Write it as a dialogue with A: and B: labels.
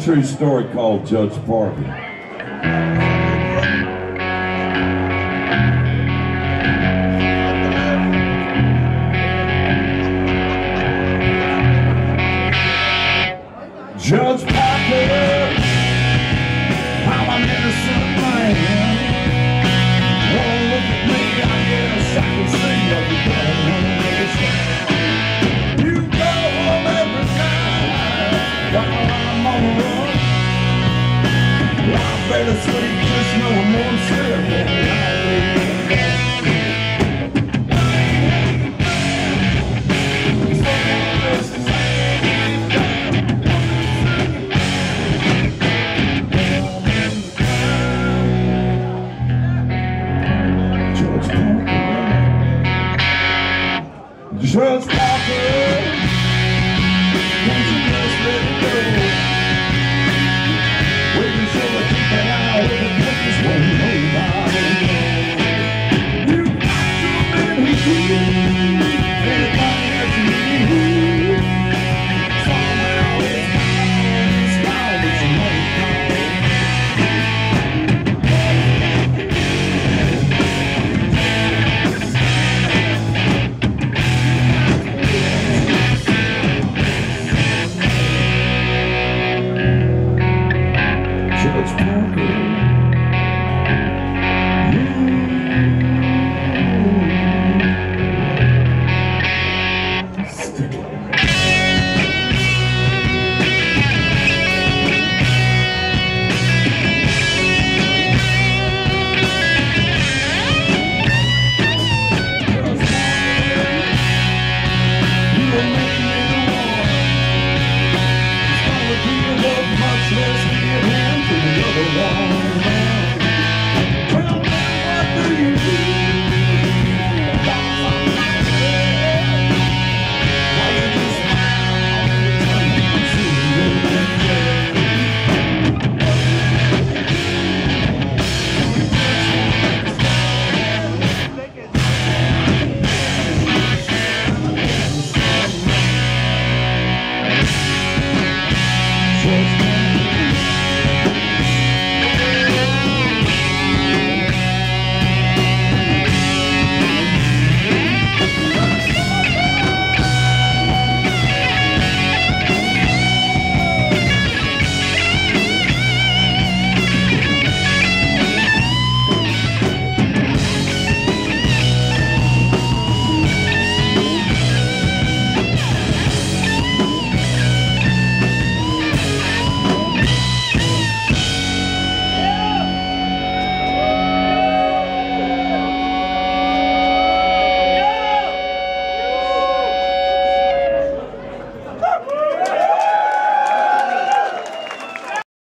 A: true story called Judge Parker. Judge Parker, I'm an innocent man. Oh, look at me, I guess I can see what you don't understand. You go home every night while I'm on the run. Well, I better sleep just knowing one step Judge Parker, won't you just let it go? Waiting so I keep an eye where the purpose won't nobody know. You got to admit who's who, anybody else you need. Somehow it's smile that you won't Judge Parker, sticky. You will make me the one. It's gonna give up much less give him to the other one.